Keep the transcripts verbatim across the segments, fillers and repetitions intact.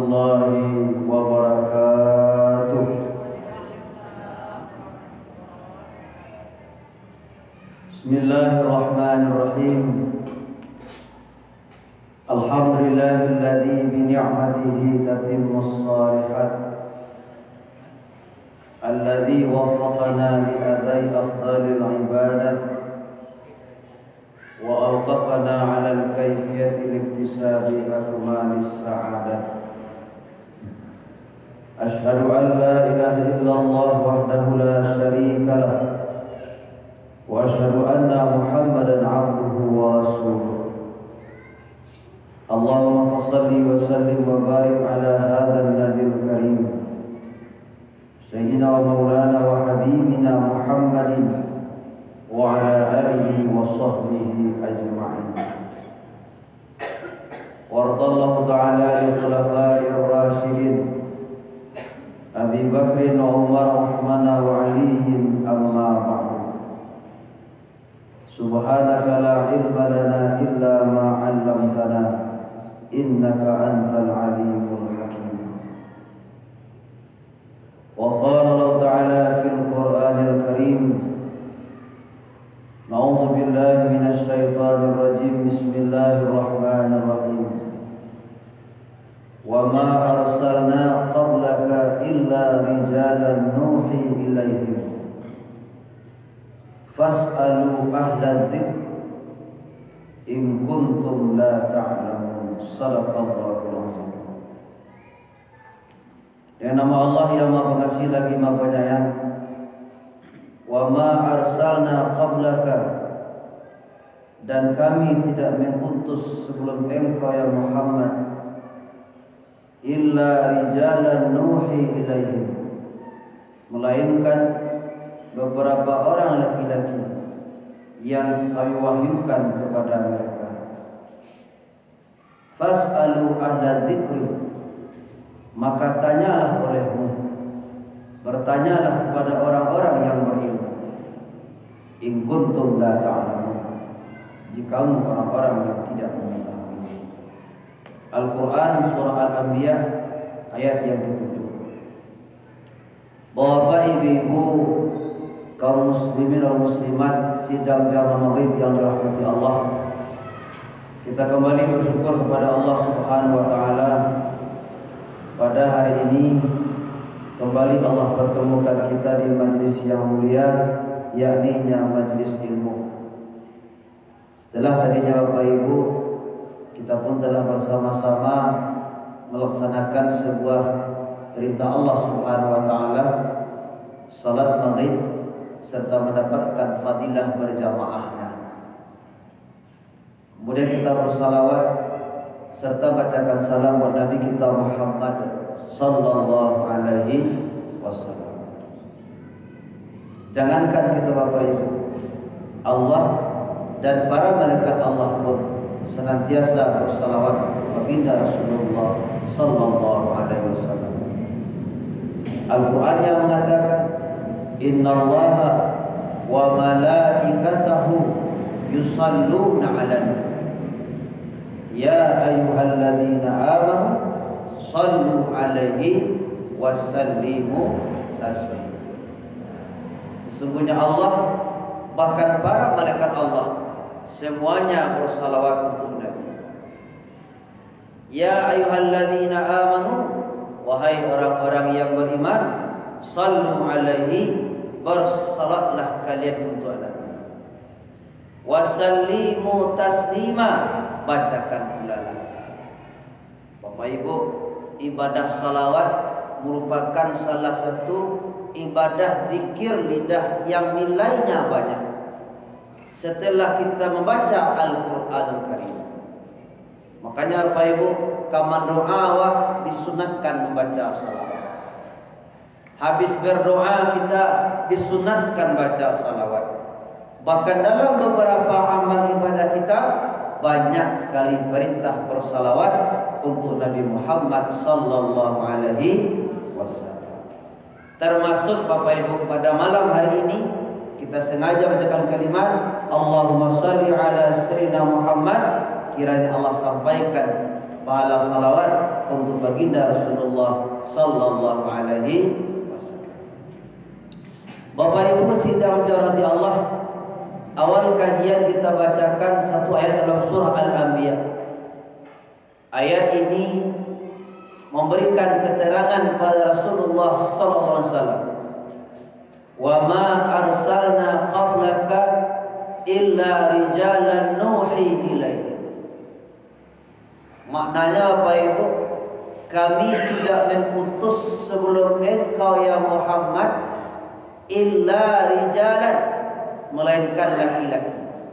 warahmatullahi wabarakatuh. Bismillahirrahmanirrahim. Alhamdulillahilladzi bi ni'matihi tatimmus shalihat. Alladzi waffaqana li adai afdalil ibadat wa awqafana 'ala al-kayfiyati liktisabi akmalis sa'adah. Ashhadu an la ilaha illallah wahdahu la syarika lah wa ashhadu anna Muhammadan 'abduhu wa rasuluh. Allahumma shalli wa sallim wa barik 'ala hadzal nabiyil karim sayyidina wa maulana wa habibina Muhammadin wa ala alihi wa sahbihi ajma'in. Wardallahu ta'ala li khulafa'ir rasyidin Abi Bakr wa Umar Uthman wa Ali, amma ba'du. Subhanaka la ilma lana illa ma 'allamtana innaka antal alimul hakim. Wa qala Allah ta'ala fil Qur'anil Karim, A'udzu billahi minasy syaithanir rajim. Bismillahirrahmanirrahim. Wa ma arsalna qablaka illa rijalan nuhi ilaihim fas'alu ahla dzikr in kuntum la ta'lamun. Shadaqallahul azim. Dengan nama Allah yang Maha Pengasih lagi Maha Penyayang. Wa ma arsalna qablaka, dan kami tidak mengutus sebelum engkau ya Muhammad, illa rijalan nuhi ilaihim, melainkan beberapa orang laki-laki yang kami wahyukan kepada mereka. Fas'alu ahla dzikri, maka tanyalah olehmu, bertanyalah kepada orang-orang yang berilmu. In kuntum la ta'lamun, jika kamu orang-orang yang tidak mengetahui. Al-Quran surah Al-Anbiya ayat yang ketujuh. Bapak ibu kaum muslimin dan muslimat sidang jamaah maghrib yang dirahmati Allah, kita kembali bersyukur kepada Allah Subhanahu wa taala. Pada hari ini kembali Allah pertemukan kita di majlis yang mulia, yakni majlis ilmu. Setelah tadinya Bapak Ibu, kita pun telah bersama-sama melaksanakan sebuah perintah Allah Subhanahu wa taala, salat maghrib serta mendapatkan fadilah berjamaahnya. Kemudian kita bersalawat serta bacakan salam buat Nabi kita Muhammad sallallahu alaihi wasallam. Jangankan kita Bapak Ibu, Allah dan para malaikat Allah pun senantiasa bersalawat kepada Rasulullah sallallahu alaihi wasallam. Al-Quran yang mengatakan, innallaha wa malaikatahu yusalluna 'alan ya ayyuhalladzina amanu sallu 'alaihi wa sallimu taslima. Sesungguhnya Allah, bahkan para malaikat Allah, semuanya bersalawat untuk Nabi. Ya ayyuhalladzina amanu, wahai orang-orang yang beriman, sallu alaihi, bersalatlah kalian untuk Nabi. Wasallimu taslima, bacakan pula salam. Bapak Ibu, ibadah salawat merupakan salah satu ibadah zikir lidah yang nilainya banyak. Setelah kita membaca Al-Quranul Karim, makanya Bapak Ibu, kamar doa disunatkan membaca salawat. Habis berdoa kita disunatkan baca salawat. Bahkan dalam beberapa amal ibadah kita banyak sekali perintah bersalawat untuk Nabi Muhammad sallallahu alaihi wasallam. Termasuk Bapak Ibu, pada malam hari ini kita sengaja bacakan kalimat Allahumma shalli ala sayyidina Muhammad. Kiranya Allah sampaikan pahala salawat untuk baginda Rasulullah sallallahu alaihi wasallam. Bapak Ibu sidang dirahmati Allah, awal kajian kita bacakan satu ayat dalam surah Al-Anbiya. Ayat ini memberikan keterangan pada Rasulullah sallallahu alaihi wasallam, "Wa ma arsalna qablaka illa rijalan nuhi ilaihim." Maknanya apa Ibu? Kami tidak mengutus sebelum engkau ya Muhammad illa rijalan, melainkan laki-laki.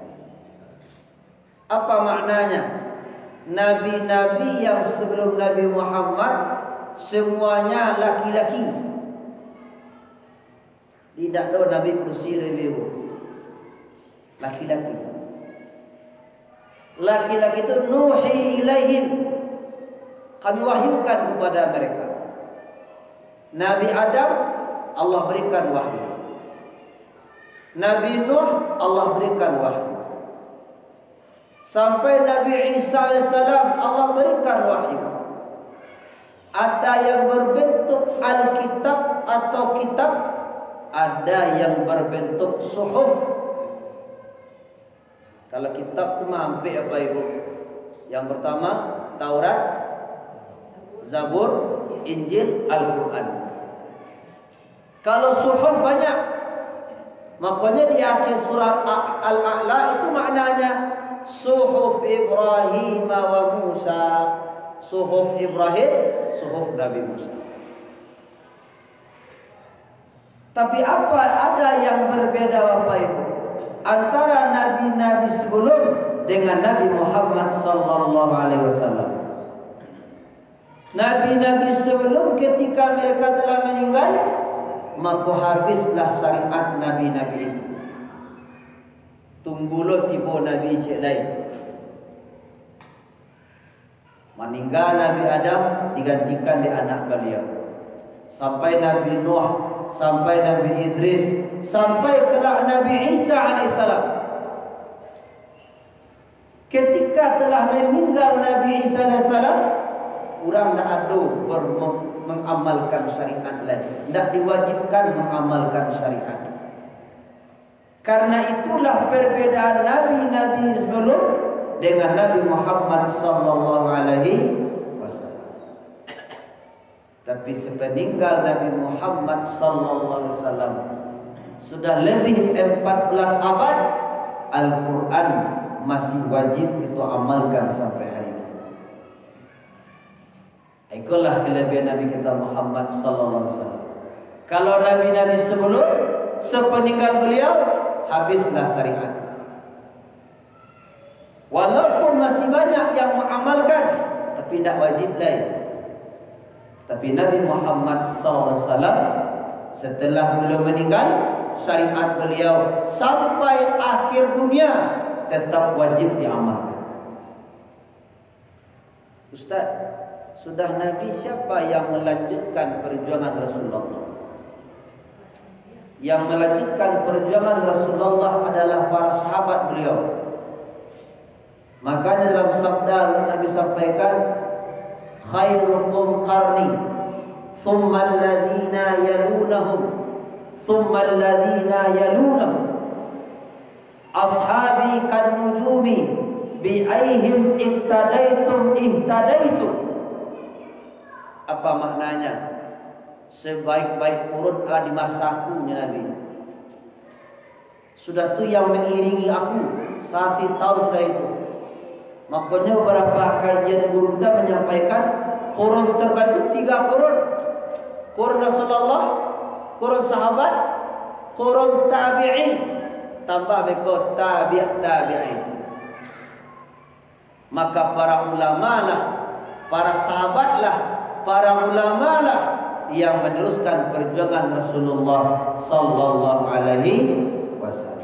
Apa maknanya? Nabi-nabi yang sebelum Nabi Muhammad semuanya laki-laki. Tidak ada Nabi kursi lebih laki-laki. Laki-laki itu nuhi ilaihim, kami wahyukan kepada mereka. Nabi Adam Allah berikan wahyu. Nabi Nuh Allah berikan wahyu. Sampai Nabi Isa alaihissalam Allah berikan wahyu. Ada yang berbentuk Alkitab atau kitab, ada yang berbentuk suhuf. Kalau kitab itu mampir apa Ibu? Yang pertama Taurat, Zabur, Injil, Al-Quran. Kalau suhuf banyak, makanya di akhir surat Al-A'la itu maknanya suhuf Ibrahim wa Musa. Suhuf Ibrahim, suhuf Nabi Musa. Tapi apa ada yang berbeda Bapak Ibu antara nabi-nabi sebelum dengan Nabi Muhammad sallallahu alaihi wasallam? Nabi-nabi sebelum ketika mereka telah meninggal, maka habislah syariat nabi-nabi itu. Tunggulah tiba nabi cik lain. Meninggal Nabi Adam digantikan di anak beliau. Sampai Nabi Nuh, sampai Nabi Idris, sampai kelak Nabi Isa alaihissalam. Ketika telah meninggal Nabi Isa alaihissalam, orang tidak ada mengamalkan syariat lain, tidak diwajibkan mengamalkan syariat. Karena itulah perbedaan nabi-nabi sebelum dengan Nabi Muhammad sallallahu alaihi wasallam. Tapi sepeninggal Nabi Muhammad sallallahu alaihi wasallam sudah lebih empat belas abad, Al-Quran masih wajib itu amalkan sampai hari ini. Itulah kelebihan Nabi kita Muhammad sallallahu alaihi wasallam. Kalau nabi-nabi sebelum, sepeninggal beliau habislah syariat. Walaupun masih banyak yang mengamalkan, tapi tidak wajib lain. Tapi Nabi Muhammad sallallahu alaihi wasallam setelah beliau meninggal, syariat beliau sampai akhir dunia tetap wajib diamalkan. Ustaz, sudah Nabi siapa yang melanjutkan perjuangan Rasulullah? Yang melanjutkan perjuangan Rasulullah adalah para sahabat beliau. Makanya dalam sabda Nabi sampaikan, khairukum qarni, thumma alladhina yalunahum, thumma alladhina yalunahum, ashabi kan nujumi, bi'aihim iktadaitum ihtadaitum. Apa maknanya? Sebaik-baik kurun adalah di masaku, Nabi. Sudah tu yang mengiringi aku, saat itu tahu sudah itu. Makanya beberapa kajian guru kita menyampaikan kurun terbaik itu tiga kurun. Kurun Rasulullah, kurun sahabat, kurun tabi'in, tambah berikut tabi' tabi'in. Maka para ulama lah, para sahabat lah, para ulama lah yang meneruskan perjuangan Rasulullah sallallahu alaihi wasallam.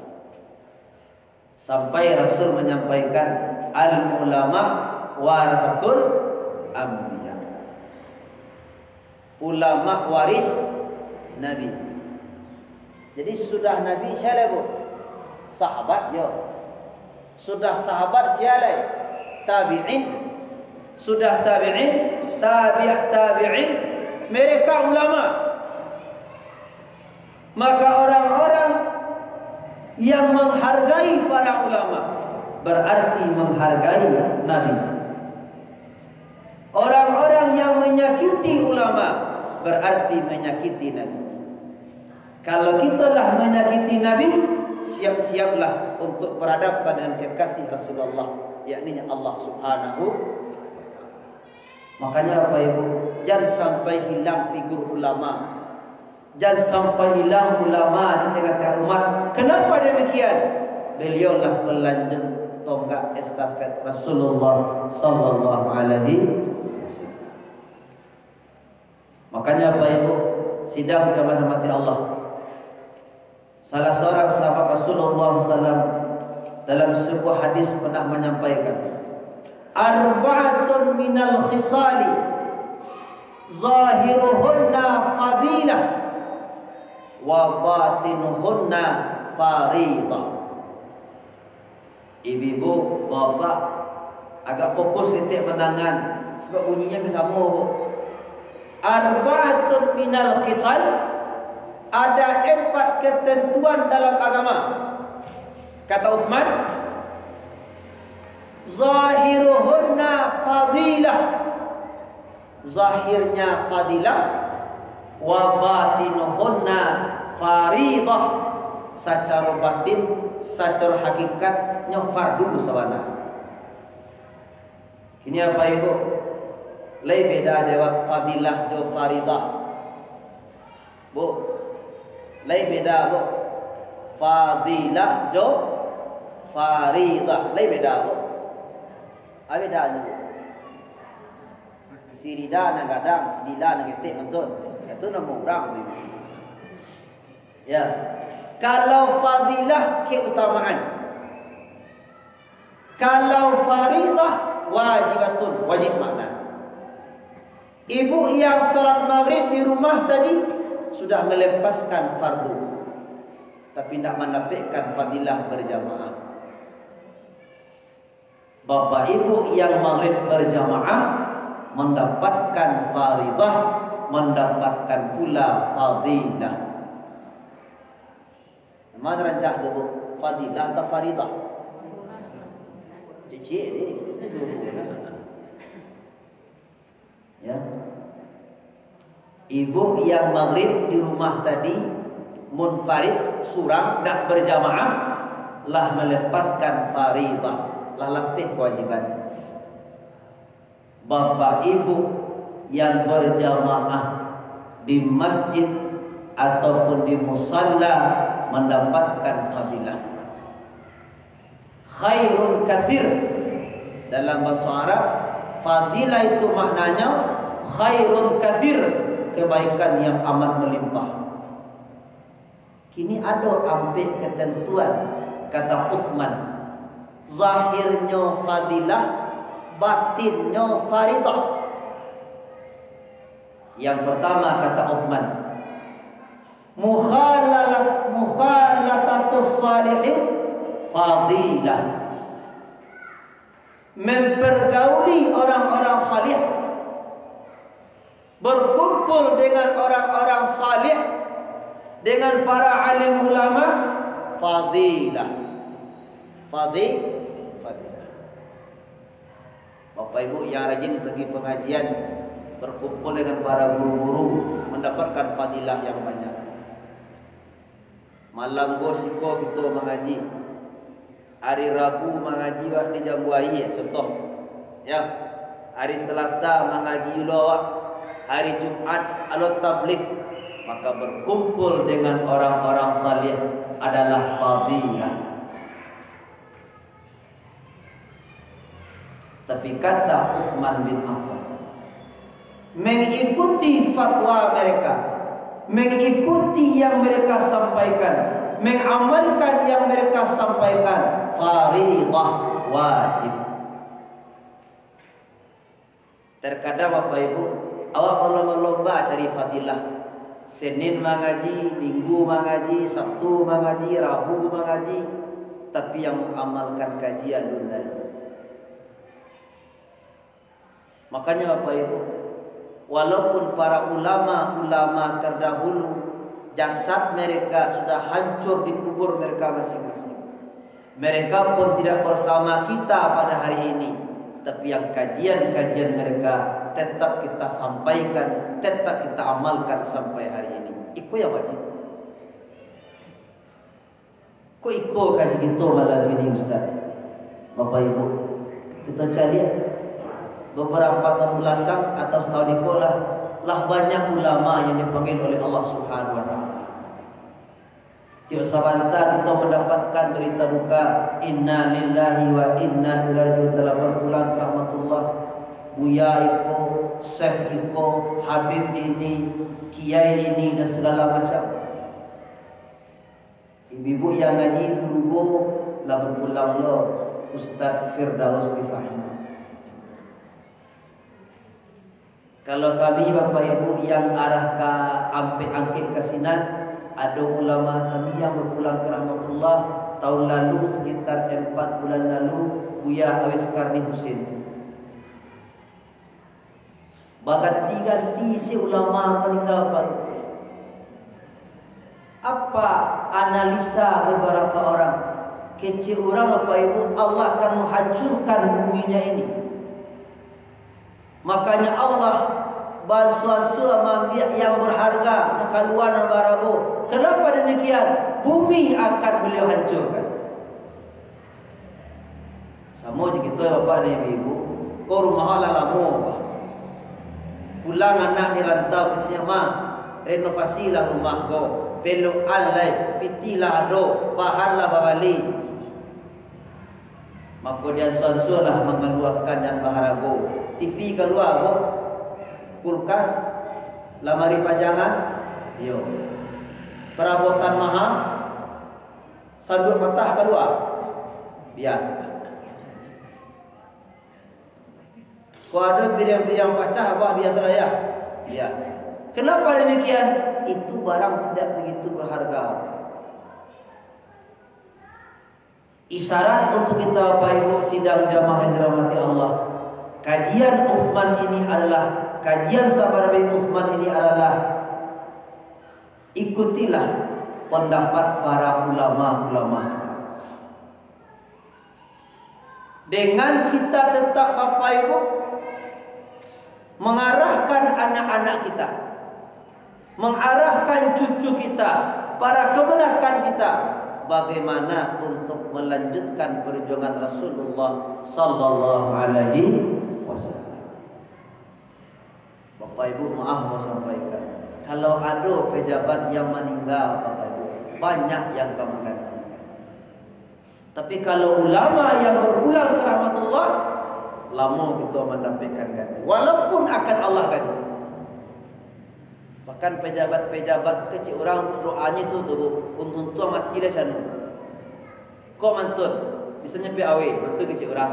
Sampai Rasul menyampaikan al-ulama warathatul anbiya. Ulama waris Nabi. Jadi sudah Nabi siapa bu? Sahabat yo. Sudah sahabat siapa? Tabi'in. Sudah tabi'in tabi' tabi'in, mereka ulama. Maka orang-orang yang menghargai para ulama berarti menghargai Nabi. Orang-orang yang menyakiti ulama berarti menyakiti Nabi. Kalau kita lah menyakiti Nabi, siap-siaplah untuk berhadapan dengan kekasih Rasulullah, yakni Allah Subhanahu. Makanya apa ibu, jangan sampai hilang figur ulama, jangan sampai hilang ulama di tengah-tengah umat. Kenapa demikian? Beliaulah pelanjut tonggak estafet Rasulullah Sallallahu Alaihi Wasallam. Makanya apa ibu, sidang jamaah rahmati Allah, salah seorang sahabat Rasulullah Sallallahu Alaihi Wasallam dalam sebuah hadis pernah menyampaikan, arba'atun minal khisali zahiruhunna fadilah wa batinuhunna faridah. Ibu-ibu, bapak agak fokus titik menangan sebab bunyinya bersama bu. Arba'atun minal khisal, ada empat ketentuan dalam agama. Kata Uthman, zahiruhunna fadilah, zahirnya fadilah, wa batinuhunna faridah, secara batin, secara hakikatnya fardu sawana. Ini apa ibu? Lai beda dewat fadilah jo faridah. Bu, lai beda bu. Fadilah jo faridah, lai beda bu. Apa bedanya bu? Sirida na gadang, sidila na getik betul. Itu nama orang bu. Ya. Kalau fadilah keutamaan, kalau faridah wajibatun, wajib makna. Ibu yang salat maghrib di rumah tadi sudah melepaskan fardu, tapi tidak menafikan fadilah berjamaah. Bapak ibu yang maghrib berjamaah mendapatkan faridah, mendapatkan pula fadilah. Mana rancak tu fadilah atau faridah? Cici ni. Ya. Ibu yang maghrib di rumah tadi munfarid surang tak berjamaah lah melepaskan faridah, lah lebih kewajiban. Bapak ibu yang berjamaah di masjid ataupun di musalla mendapatkan fadilah. Khairun kathir, dalam bahasa Arab fadilah itu maknanya khairun kathir, kebaikan yang amat melimpah. Kini ada ambil ketentuan, kata Uthman, zahirnya fadilah, batinnya faridah. Yang pertama kata Uthman, mukhalalat mukhalatatus salihin fadilah, mempergauli orang-orang salih, berkumpul dengan orang-orang salih, dengan para alim ulama, fadilah. Fadil, fadilah. Bapak ibu yang rajin pergi pengajian, berkumpul dengan para guru-guru, mendapatkan fadilah yang banyak. Malam gosiko kita mengaji, hari Rabu mengaji di Jambuai ya, contoh ya. Hari Selasa mengaji ulawak, hari Jumat alot tablik, maka berkumpul dengan orang-orang salih adalah fadilah. Tapi kata Uthman bin Affan, mengikuti fatwa mereka, mengikuti yang mereka sampaikan, mengamalkan yang mereka sampaikan, faridah, wajib. Terkadang Bapak Ibu, awak berlomba-lomba cari fadilah. Senin mengaji, Minggu mengaji, Sabtu mengaji, Rabu mengaji, tapi yang mengamalkan kajian dunia. Makanya Bapak Ibu, Walaupun para ulama-ulama terdahulu jasad mereka sudah hancur di kubur mereka masing-masing, mereka pun tidak bersama kita pada hari ini, tapi yang kajian-kajian mereka tetap kita sampaikan, tetap kita amalkan sampai hari ini. Iko yang wajib. Kok iko kaji kita malam ini Ustaz? Bapak Ibu, kita cari beberapa tahun belakang atau setahun iko lah, lah banyak ulama yang dipanggil oleh Allah Subhanahu wa taala. Tiap sabanta kita mendapatkan berita duka, inna lillahi wa inna ilaihi raji'un, telah berpulang rahmatullah Buya iko, Syekh iko, Habib ini, Kiai ini dan segala macam. Ibu-ibu yang ngaji dulu lah berpulang lo Ustaz Firdaus Rifai. Kalau kami Bapak Ibu yang arah ke Ampek Angkit ke Sinan, ada ulama kami yang berpulang ke rahmatullah tahun lalu sekitar empat bulan lalu, Buya Awis Karni Husin. Ganti-ganti si ulama meninggal Bapak Ibu. Apa analisa beberapa orang? Kecil orang Bapak Ibu, Allah akan menghancurkan buminya ini. Makanya Allah bansuan-su ambil yang berharga nakaluan dan barago. Kenapa demikian? Bumi akan beliau hancurkan. Sama je kita Bapak dan Ibu, kau rumah Allah lama. Pulang anak di rantau katanya, "Ma, renovasilah rumah kau. Belok alai, pitilah do, bahanlah babali." Maka dia suan-suanlah mengeluarkan dan baharago. T V keluar kok, kulkas, lamari pajangan, yo, perabotan mahal, sanduk patah keluar, biasa. Kalau ada piring-piring pecah, apa biasa lah ya, biasa. Kenapa demikian? Itu barang tidak begitu berharga. Isyarat untuk kita Bapak Ibu sidang jamaah yang dirahmati Allah. Kajian Utsman ini adalah kajian sahabat Nabi Utsman ini adalah ikutilah pendapat para ulama-ulama. Dengan kita tetap Bapak Ibu mengarahkan anak-anak kita, mengarahkan cucu kita, para kemenakan kita, bagaimana untuk melanjutkan perjuangan Rasulullah sallallahu alaihi wasallam. Bapak Ibu, maaf mau sampaikan, kalau ada pejabat yang meninggal Bapak Ibu, banyak yang kamu ganti. Tapi kalau ulama yang berpulang ke rahmatullah, lama kita mendampingkan ganti, walaupun akan Allah ganti. Bahkan pejabat-pejabat kecil orang doanya tu tu untuk tuang mati dah sana. Kau mantun, misalnya P A W, mantun kecil orang.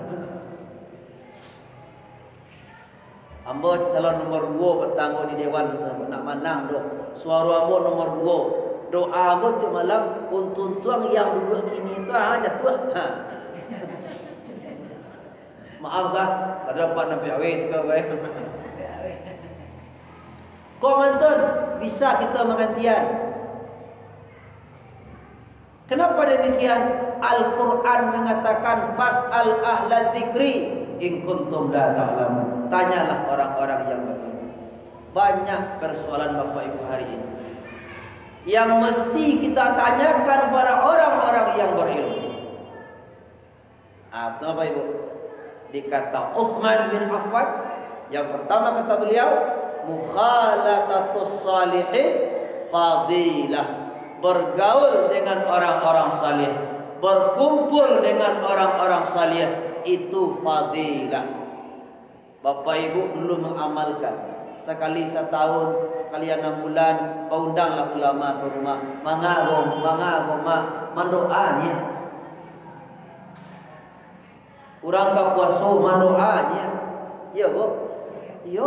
Ambo calon nomor dua bertanggung di dewan nak menang doh. Suara ambo nomor dua. Doa ambo tu malam untuk tuang yang duduk kini tu ah jatuh. Ha. Maaf dah, ada Pak P A W sekarang. Komandan, bisa kita menggantian. Kenapa demikian? Al-Quran mengatakan fas'al ahla dzikri in kuntum la ta'lamun. Tanyalah orang-orang yang berilmu. Banyak persoalan Bapak Ibu hari ini yang mesti kita tanyakan kepada orang-orang yang berilmu. Apa Bapak Ibu? Dikata Utsman bin Affan, yang pertama kata beliau, mukhalatatus salihin fadilah. Bergaul dengan orang-orang salih, berkumpul dengan orang-orang salih, itu fadilah. Bapak Ibu dulu mengamalkan, sekali setahun, sekali enam bulan, undanglah ulama ke rumah, mangagom, mangagom, mandoanya. Urang ka puaso mandoanya. Ya, Bu. Yo.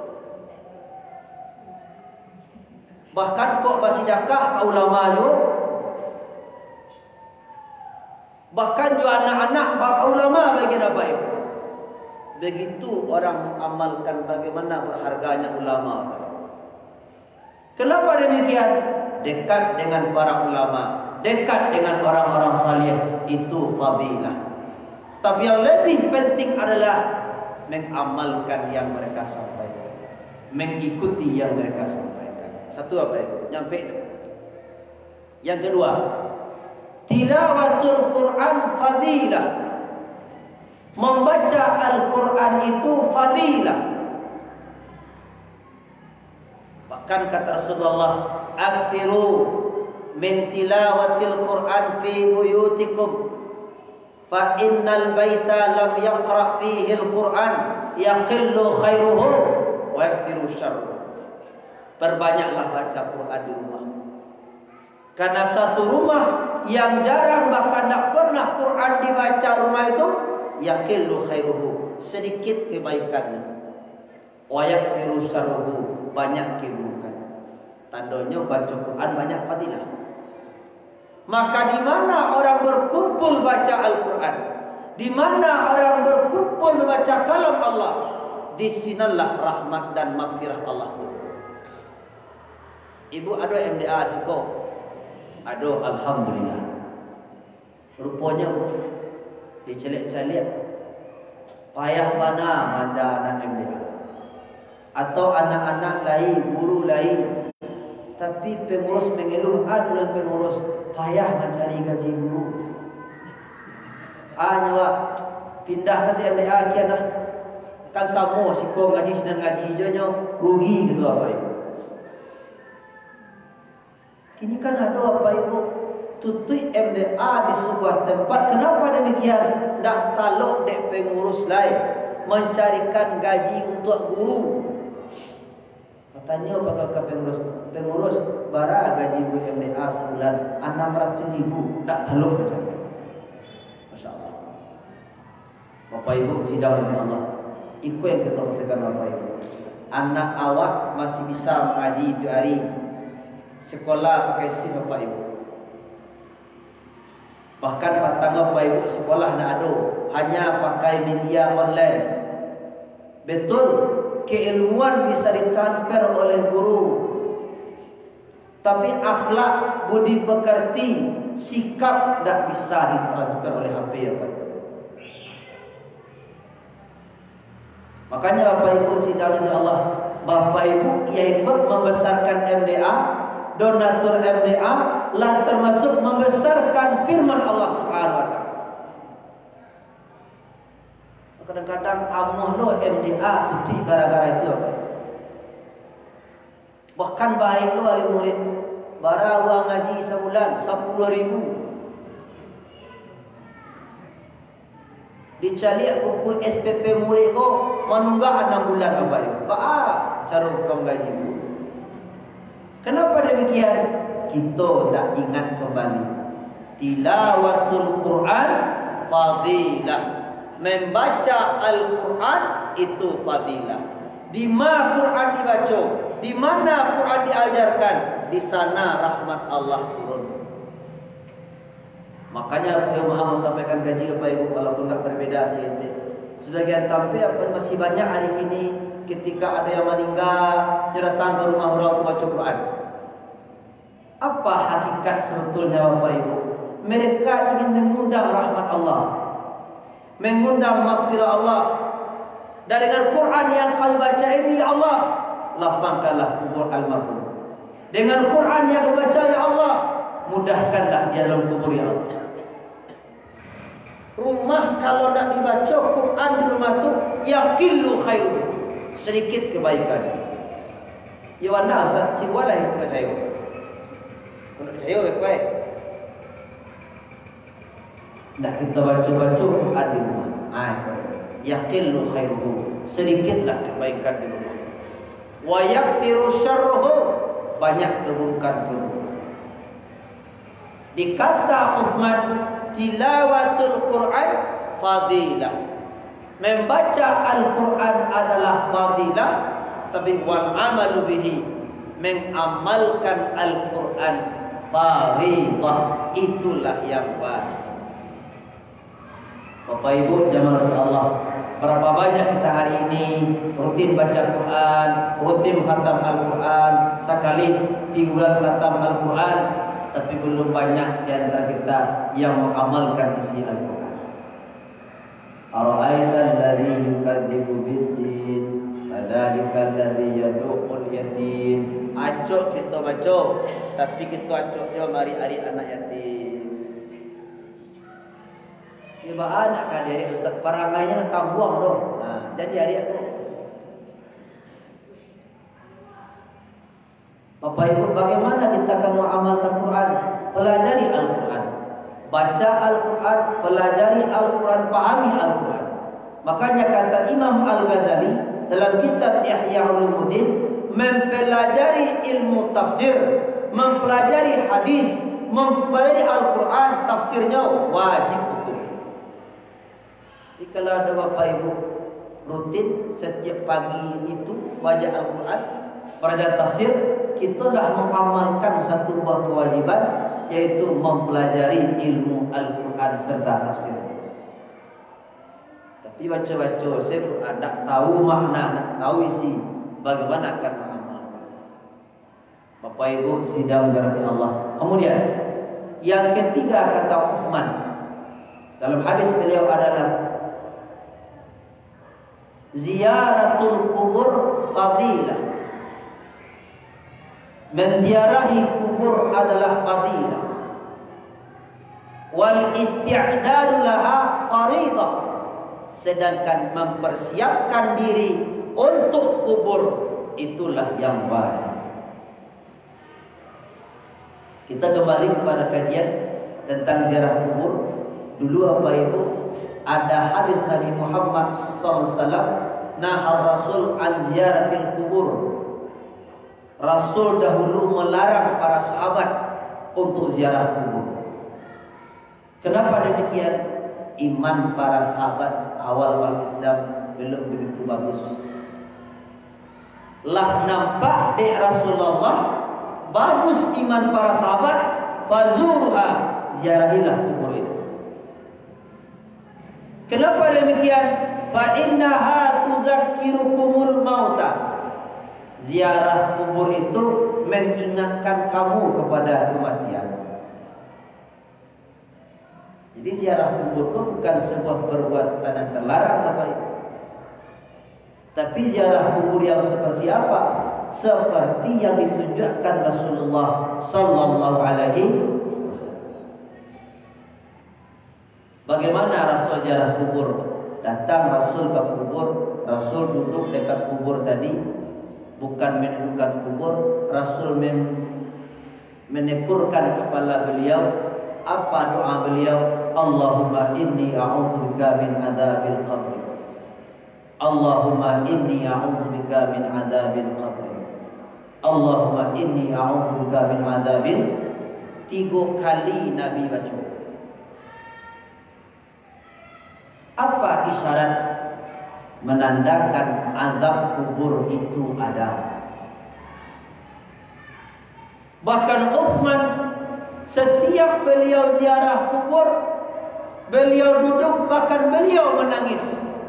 Bahkan kok masih dakah ka ulama yo. Bahkan jo anak-anak baka ulama bagi Bapak Ibu. Begitu orang amalkan bagaimana berharganya ulama. Kenapa demikian? Dekat dengan para ulama, dekat dengan orang-orang salih, itu fadilah. Tapi yang lebih penting adalah mengamalkan yang mereka sampaikan, mengikuti yang mereka sampaikan. Satu apa itu? Nyampe. Yang kedua, tilawatul Quran fadilah. Membaca Al-Quran itu fadilah. Bahkan kata Rasulullah, "Akthiru min tilawatil Quran fi buyutikum, fa innal baita lam yaqra fihi al-Quran yaqillu khairuhu wa yakthiru syarruhu." Perbanyaklah baca Quran di rumah. Karena satu rumah yang jarang bahkan tak pernah Quran dibaca rumah itu, yaqillu khairuhu, sedikit kebaikannya, wa yakthiru syarruhu, banyak keburukan. Tandanya baca Quran banyak fadilah. Maka di mana orang berkumpul baca Al-Quran, di mana orang berkumpul membaca kalam Allah, di sinalah rahmat dan maghfirah Allah. Ibu ada M D A risiko? Ada, alhamdulillah. Rupanya bu, dicelik-celik, payah mana macam anak M D A, atau anak-anak lain, guru lain, tapi pengurus mengeluh, ada dan pengurus payah mencari gaji guru. Ah nyawa pindah ke M D A kian lah, kan sama siko ngaji sedang ngaji hijaunya rugi gitu apa ibu. Kini kan ada apa ibu tutui M D A di sebuah tempat. Kenapa demikian? Dak taluk dek pengurus lain mencarikan gaji untuk guru. Katanya bakal ke pengurus, pengurus bara gaji guru M D A sebulan enam ratus ribu, dak taluk mencari. Masya Allah. Bapak ibu sidang dengan Allah. Ikut yang kita katakan bapak ibu. Anak awak masih bisa mengaji itu hari. Sekolah pakai SIM bapak ibu. Bahkan patang bapak ibu sekolah nak ada, hanya pakai media online. Betul, keilmuan bisa ditransfer oleh guru, tapi akhlak, budi pekerti, sikap tak bisa ditransfer oleh H P ya Pak. Makanya bapak ibu sidangnya Allah, bapak ibu yang ikut membesarkan M D A, donatur M D A, lah termasuk membesarkan firman Allah Subhanahu wa taala. Kadang-kadang amuh lo M D A tuti gara-gara itu apa? Bahkan baik lo ahli murid, bara uang ngaji sebulan sepuluh ribu. Dicari buku S P P murid ko menunggak enam bulan apa ya? Ba cara hukum gaji. Kenapa demikian? Kita tak ingat kembali. Tilawatul Quran fadilah. Membaca Al-Quran itu fadilah. Di mana Quran dibaca, di mana Quran diajarkan, di sana rahmat Allah turun. Makanya yang maha sampaikan gaji kepada ibu, walaupun tak berbeda sedikit. Sebagian tampil apa masih banyak hari ini ketika ada yang meninggal, dia datang ke rumah orang tua baca Quran. Apa hakikat sebetulnya bapak ibu? Mereka ingin mengundang rahmat Allah, mengundang maghfirah Allah. Dan dengan Quran yang kami baca ini, ya Allah, lapangkanlah kubur almarhum. Dengan Quran yang kami baca, ya Allah, mudahkanlah dia dalam kubur, ya Allah. Rumah kalau nak dibaca Quran di rumah tu, yaqillu khairu, sedikit kebaikan. Ya wana asal ciwala yang percaya. Kalau percaya baik-baik. Nak kita baca-baca Quran di rumah. Ah, yaqillu khairuhu, sedikitlah kebaikan di rumah. Wa yakthiru syarruhu, banyak keburukan-keburukan. Dikata Utsman, tilawatul Quran fadilah. Membaca Al-Quran adalah fadilah, tapi wal amalu bihi, mengamalkan Al-Quran fardhah, itulah yang wajib. Bapak Ibu jamaah Allah, Berapa banyak kita hari ini rutin baca Quran, rutin khatam Al-Quran, sekali tiga bulan khatam Al-Quran, tapi belum banyak di antara kita yang mengamalkan isi Al-Quran. Ara'aita alladhi yukadzibu bid-din, fadzalika alladhi yad'ul yatim. Acok kita baca, tapi kita acoknya mari hari anak yatim. Iba anak kan dari ustaz perangainya nak tambuang dong. Nah, jadi hari aku. Bapak Ibu, bagaimana kita akan mengamalkan Quran? Pelajari Al-Quran, baca Al-Quran, pelajari Al-Quran, pahami Al-Quran. Makanya kata Imam Al-Ghazali dalam kitab Ihya Ulumuddin, mempelajari ilmu tafsir, mempelajari hadis, mempelajari Al-Quran, tafsirnya wajib hukum. Jadi kalau ada Bapak Ibu rutin setiap pagi itu baca Al-Quran, baca tafsir, kita dah mengamalkan satu buah kewajiban, yaitu mempelajari ilmu Al-Quran serta tafsir. Tapi baca-baca saya nak tahu makna, nak tahu isi, bagaimana akan mengamalkan. Bapak Ibu sidang dirahmati Allah. Kemudian yang ketiga kata Utsman dalam hadis beliau adalah ziyaratul kubur fadilah. Menziarahi kubur adalah fadilah. Wal isti'dadu laha faridah. Sedangkan mempersiapkan diri untuk kubur itulah yang wajib. Kita kembali kepada kajian tentang ziarah kubur. Dulu apa Ibu, ada hadis Nabi Muhammad sallallahu alaihi wasallam, nahar Rasul an ziyaratil kubur. Rasul dahulu melarang para sahabat untuk ziarah kubur. Kenapa demikian? Iman para sahabat awal Islam belum begitu bagus. Lah nampak di Rasulullah bagus iman para sahabat, fazurha, ziarahilah kubur itu. Kenapa demikian? Fa innaha tuzakkirukumul mauta. Ziarah kubur itu mengingatkan kamu kepada kematian. Jadi ziarah kubur itu bukan sebuah perbuatan yang terlarang, Bapak Ibu. Tapi ziarah kubur yang seperti apa? Seperti yang ditunjukkan Rasulullah sallallahu alaihi wasallam. Bagaimana Rasul ziarah kubur? Datang Rasul ke kubur, Rasul duduk dekat kubur tadi, bukan menundukkan kubur. Rasul men menekurkan kepala beliau. Apa doa beliau? Allahumma inni a'udzubika min adzabil qabr. Allahumma inni a'udzubika min adzabil qabr. Allahumma inni a'udzubika min adzabil. Tiga kali Nabi baca. Apa isyarat menandakan azab kubur itu ada? Bahkan Utsman setiap beliau ziarah kubur, beliau duduk, bahkan beliau menangis.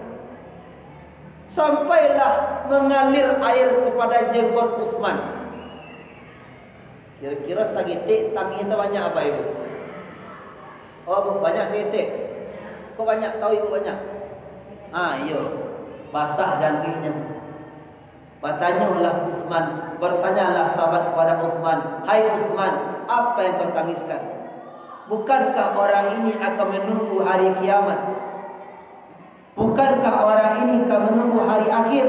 Sampailah mengalir air kepada jenggot Utsman. Kira-kira segitik tanginya banyak apa Ibu? Oh Bu, banyak segitik. Kok banyak tahu Ibu banyak? Ah iya, basah jangkingnya. Bertanyalah Utsman, bertanyalah sahabat kepada Utsman, hai Utsman, apa yang kau tangiskan? Bukankah orang ini akan menunggu hari kiamat? Bukankah orang ini akan menunggu hari akhir?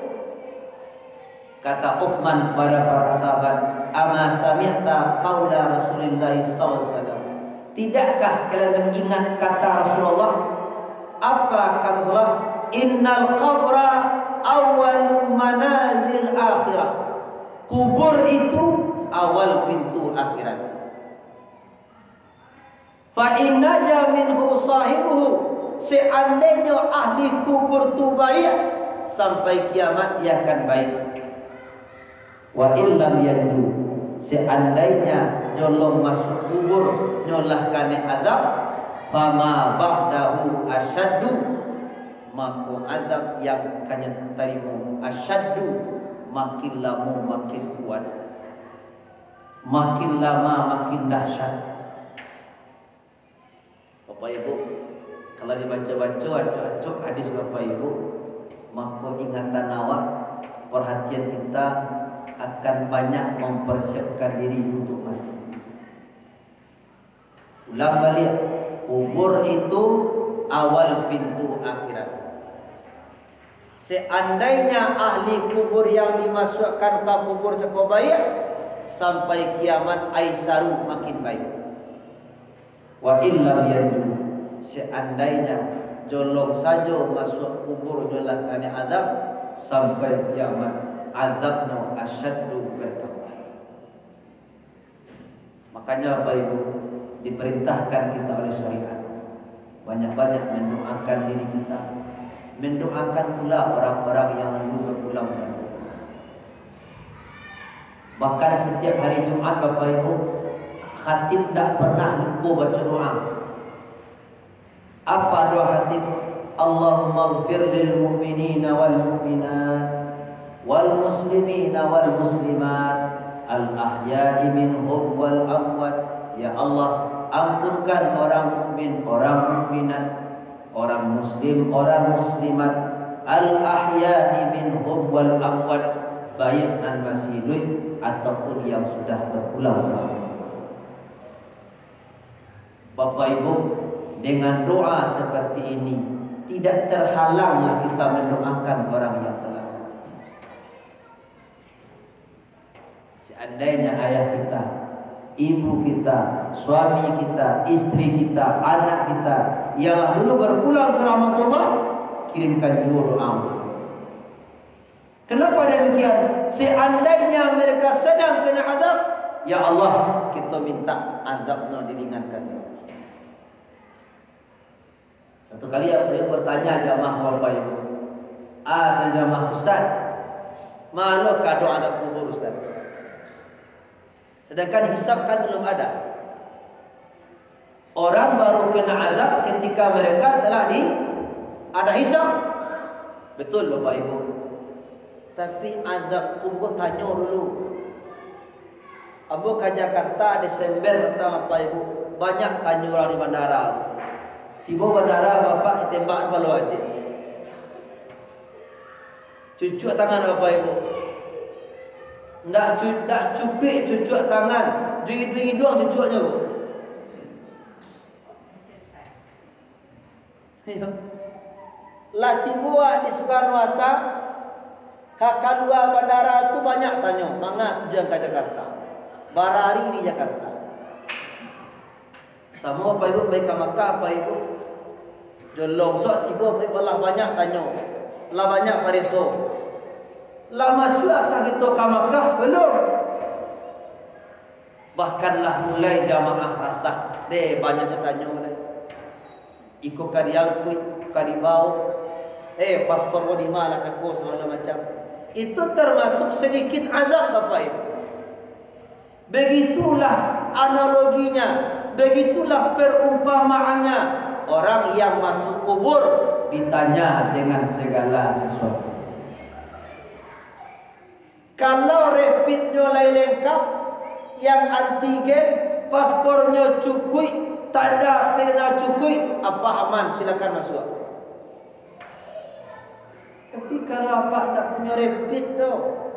Kata Utsman kepada para sahabat, ama sami'ta qaula Rasulullah sallallahu alaihi wasallam. Tidakkah kalian mengingat kata Rasulullah? Apa kata Rasulullah? Innal qabra awwalu manazil akhirah. Kubur itu awal pintu akhirat. Fa inna jaminhu sahibuhu. Seandainya ahli kubur itu baik, sampai kiamat dia akan baik. Wa illam yadu. Seandainya jolong masuk kubur nyolah kane azab, fama ba'dahu asyaddu. maka azab yang kanya terima asyaddu, makin lama makin kuat, makin lama makin dahsyat. Bapak Ibu, kalau dibaca-baca acok-acok hadis Bapak Ibu, maka ingatan awak, perhatian kita akan banyak mempersiapkan diri untuk mati. Ulang balik, kubur itu awal pintu akhirat. Seandainya ahli kubur yang dimasukkan ke kubur cukup baik, sampai kiamat aisaru makin baik. Wa illa yanju, seandainya jolong saja masuk kubur jolah kena azab, sampai kiamat azabnya asyaddu bertambah. Makanya Bapak Ibu, diperintahkan kita oleh syariat banyak-banyak mendoakan diri kita, mendoakan pula orang-orang yang dulu berpulang dari kita. Bahkan setiap hari Jumat Bapak Ibu, khatib tak pernah lupa baca doa. Apa doa khatib? Allahumma ighfir lil mu'minina wal mu'minat wal muslimina wal muslimat al ahya'i minhum wal amwat. Ya Allah, ampunkan orang mukmin, orang mukminat, orang muslim, orang muslimat, al ahya'i minhum wal amwat, baik yang masih hidup ataupun yang sudah berpulang. Bapak Ibu, dengan doa seperti ini tidak terhalanglah kita mendoakan orang yang telah mati. Seandainya ayah kita, ibu kita, suami kita, istri kita, anak kita yang dulu berpulang ke rahmatullah, kirimkan juga doa. Kenapa demikian? Seandainya mereka sedang kena azab, ya Allah, kita minta azabnya diringankan. Satu kali aku bertanya jamaah Bapak Ibu, ada jamaah Ustaz, manakah doa azab kubur Ustaz? Sedangkan hisab kan belum ada. Orang baru kena azab ketika mereka telah di ada hisab. Betul Bapak Ibu. Tapi azab kubur tanya dulu. Abu ke Jakarta Desember pertama Bapak Ibu, banyak tanya orang di bandara. Tiba bandara Bapak ditembak balu aja. Cucuk tangan Bapak Ibu. Ndak ndak cukup cucuk tangan, jari doang cucuknya bu. Laki buat di Soekarno Hatta, kakak dua bandara itu banyak tanya, mana tujuan ke Jakarta? Barari di Jakarta. Sama Bapak Ibu baik ke Makkah Bapak Ibu. Jolong sok tiba Bapak Ibu lah banyak tanya, lah banyak pareso. Lah masukkah kita ke Makkah? Belum. Bahkanlah mulai jamaah rasah. Deh banyak tanya mulai. Ikut kadiang kuit, kadibau. Eh paspor mo di mana cakap segala macam. Itu termasuk sedikit azab Bapak Ibu. Begitulah analoginya, begitulah perumpamaannya. Orang yang masuk kubur ditanya dengan segala sesuatu. Kalau rapidnya lain lengkap, yang antigen, paspornya cukup, tanda pena cukup, apa aman, silakan masuk. Tapi kalau apa tak punya rapid tu,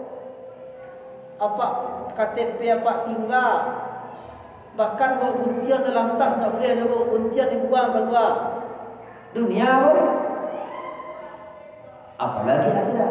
apa K T P apa tinggal, bahkan bawa untian dalam tas tak boleh, ada bawa untian dibuang keluar dunia pun, apalagi akhirat.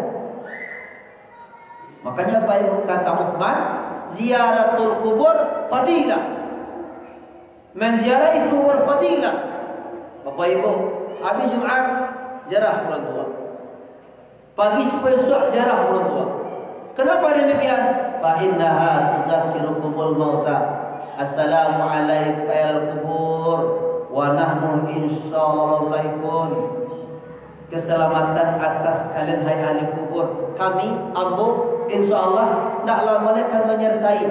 Makanya Pak Ibu kata Utsman, ziaratul kubur fadilah, menziarahi kubur fadilah. Bapak Ibu, habis Jumat jarah bulan tua, pagi supaya suat jarah bulan tua. Kenapa demikian? Fa innaha tuzakkirukumul mauta. Assalamu alayka ya kubur wa nahnu insyaallah laikun. Keselamatan atas kalian hai ahli kubur. Kami ambo insyaallah tak lama lagi akan menyertai.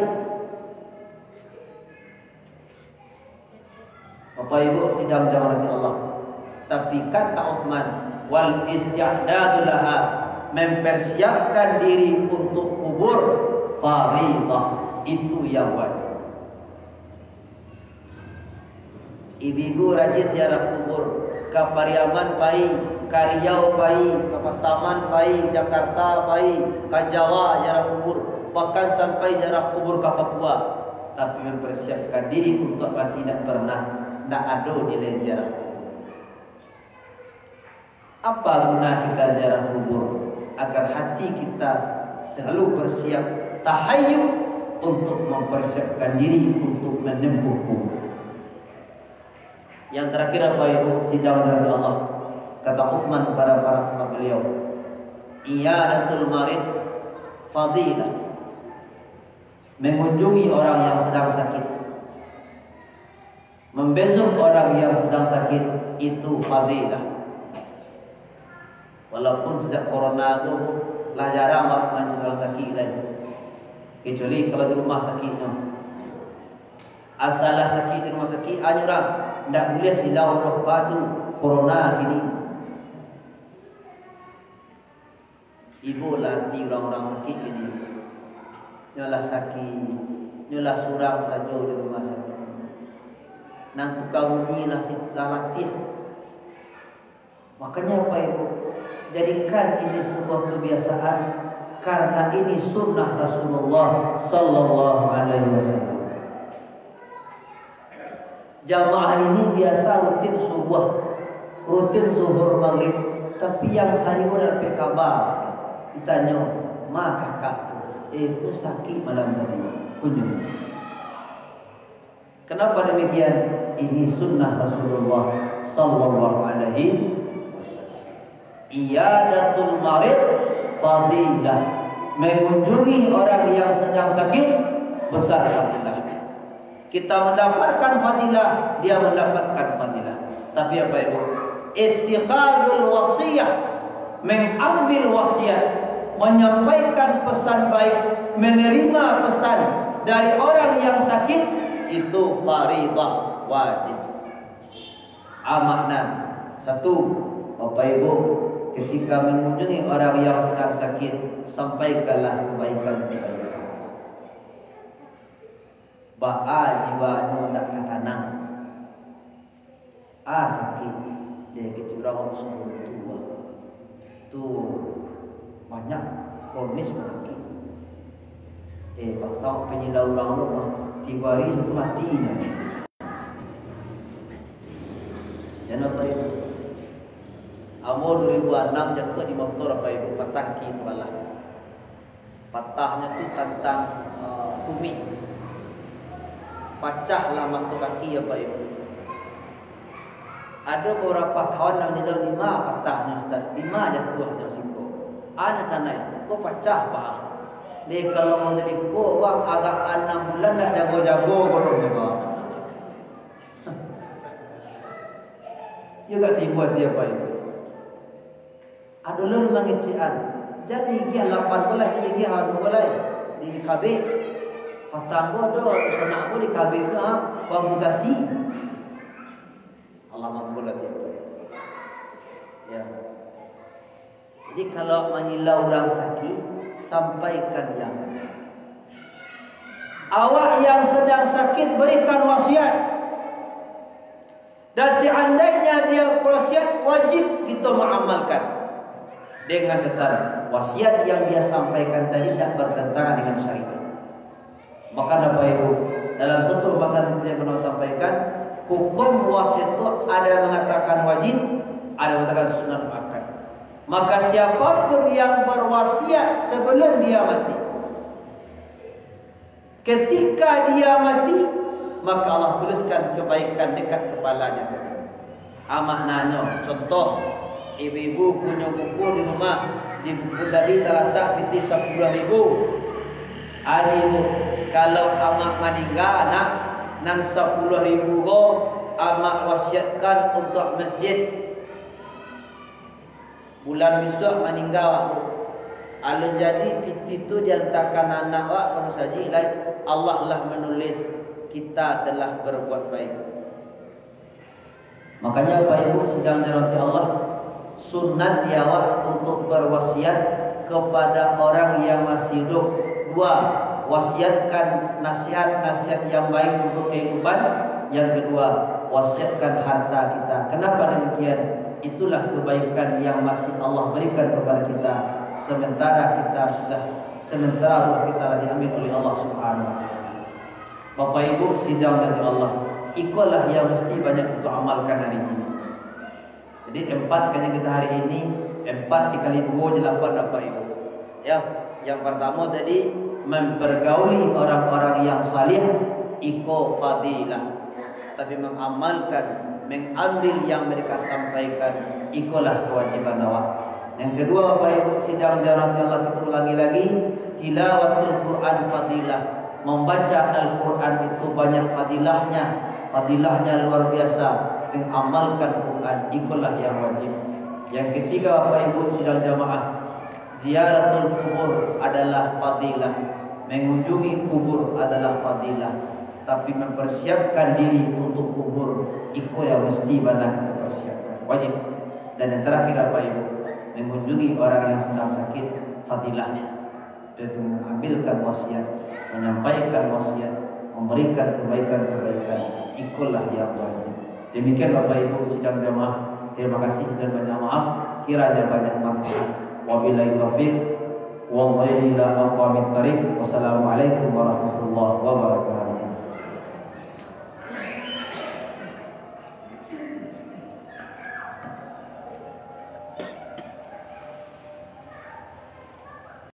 Bapak Ibu sidang jamaah Allah. Tapi kata Utsman, wal isti'dadu laha, mempersiapkan diri untuk kubur, fardhah, itu yang wajib. Ibu-ibu rajin ziarah kubur, ke Pariaman pai, ke Riau pai, ke Pasaman pai, Jakarta pai, ke Jawa ziarah kubur, bahkan sampai ziarah kubur ke Papua. Tapi mempersiapkan diri untuk mati tidak pernah, tidak ada nilai ziarah kubur. Apa guna kita ziarah kubur? Agar hati kita selalu bersiap tahayyuk untuk mempersiapkan diri untuk menempuh kubur. Yang terakhir apa ibu? Sidang dari Allah. Kata Utsman kepada para sahabat beliau, iyadatul marid fadilah, mengunjungi orang yang sedang sakit, membesuk orang yang sedang sakit, itu fadilah. Walaupun sejak corona itu lah jarang mengunjungi orang sakit lagi, kecuali kalau di rumah sakitnya. Asalah sakit di rumah sakit anyurang, tidak boleh silau roh batu corona gini. Ibu latih orang-orang sakit ini, nyolah sakit, nyolah surang saja di rumah sakit. Nanti kamu ni lah latih. Makanya apa ibu? Jadikan ini sebuah kebiasaan, karena ini sunnah Rasulullah Sallallahu Alaihi Wasallam. Jamaah ini biasa rutin subuh, rutin zuhur maghrib, tapi yang sehari udah dapat kabar, ditanya, ma kakak tu, eh aku sakit malam tadi, kunjung. Kenapa demikian? Ini sunnah Rasulullah Sallallahu Alaihi Wasallam. Iyadatul marid fadilah, mengunjungi orang yang sedang sakit besar fadilah. Kita mendapatkan fadilah, dia mendapatkan fadilah. Tapi apa ibu? Ittikhadul wasiyah, mengambil wasiat, menyampaikan pesan baik, menerima pesan dari orang yang sakit, itu faridah, wajib. Amanah. Satu, Bapak Ibu, ketika mengunjungi orang yang sedang sakit, sampaikanlah kebaikan-kebaikan. Ba'a jiwanya nak katanang, ah sakit, dia kecurang semua tua, tu banyak kronis penyakit. Eh, bakal penyilau orang rumah tiga hari satu matinya. Jangan apa itu? Amo dua ribu enam jatuh di motor apa itu, patah kaki sebelah. Patahnya tu tentang uh, tumit. Pecahlah mantu kaki apa itu. Ada beberapa kawan yang meninggal lima patahnya Ustaz, lima jatuhnya singko. Ada tanah, kok pecah pak? Dia kalau mau jadi ko, wah agak enam bulan tak jago-jago kodoknya pak. Juga tiba dia apa itu. Ada lalu mengecian. Jadi dia lapan bulan, jadi dia harus mulai di K B. Patah gua do, sana gua di K B itu ah, amputasi. Allah mampulah dia. Ya. Jadi kalau menyilau orang sakit, sampaikan yang awak yang sedang sakit berikan wasiat. Dan seandainya dia wasiat, wajib kita mengamalkan. Dengan catatan wasiat yang dia sampaikan tadi tidak bertentangan dengan syariat. Maka Bapak Ibu, dalam satu pembahasan yang pernah sampaikan, hukum wasiat itu ada yang mengatakan wajib, ada yang mengatakan sunat muakkad. Maka siapapun yang berwasiat sebelum dia mati, ketika dia mati, maka Allah tuliskan kebaikan dekat kepalanya. Amanahnya, contoh, ibu-ibu punya buku di rumah, di buku tadi terletak piti sepuluh ribu. Ada ibu, kalau amak meninggal nak nang sepuluh ribu go, amak wasiatkan untuk masjid. Bulan besok meninggal aku. Kalau jadi piti itu diantarkan anak wak kamu saji lain, Allah lah menulis kita telah berbuat baik. Makanya Bapak Ibu sedang dirahmati Allah, Sunat diawak untuk berwasiat kepada orang yang masih hidup. Dua, wasiatkan nasihat-nasihat yang baik untuk kehidupan. Yang kedua, wasiatkan harta kita. Kenapa demikian? Itulah kebaikan yang masih Allah berikan kepada kita sementara kita sudah sementara roh kita diambil oleh Allah Subhanahu wa taala. Bapak Ibu sidang dari Allah, ikulah yang mesti banyak kita amalkan hari ini. Jadi empat kali kita hari ini, empat dikali dua delapan Bapak Ibu. Ya, yang pertama tadi mempergauli orang-orang yang salih, iko fadilah. Tapi mengamalkan, mengambil yang mereka sampaikan, ikulah kewajiban awak. Yang kedua Bapak Ibu sidang dan Allah, kita ulangi lagi, tilawatul Quran fadilah. Membaca Al-Quran itu banyak fadilahnya, fadilahnya luar biasa. Mengamalkan Quran, ikulah yang wajib. Yang ketiga Bapak Ibu sidang jamaah, ziaratul kubur adalah fadilah. Mengunjungi kubur adalah fadilah. Tapi mempersiapkan diri untuk kubur, itu yang mesti benar kita persiapkan, wajib. Dan yang terakhir Bapak Ibu, mengunjungi orang yang sedang sakit, fadilahnya yaitu mengambilkan wasiat, menyampaikan wasiat, memberikan kebaikan-kebaikan, itulah yang wajib. Demikian Bapak Ibu sidang jamaah, terima kasih dan banyak maaf kiranya banyak manfaat. Wabillahi taufiq, wallahu la aqwa min tariq. Wassalamualaikum warahmatullahi wabarakatuh.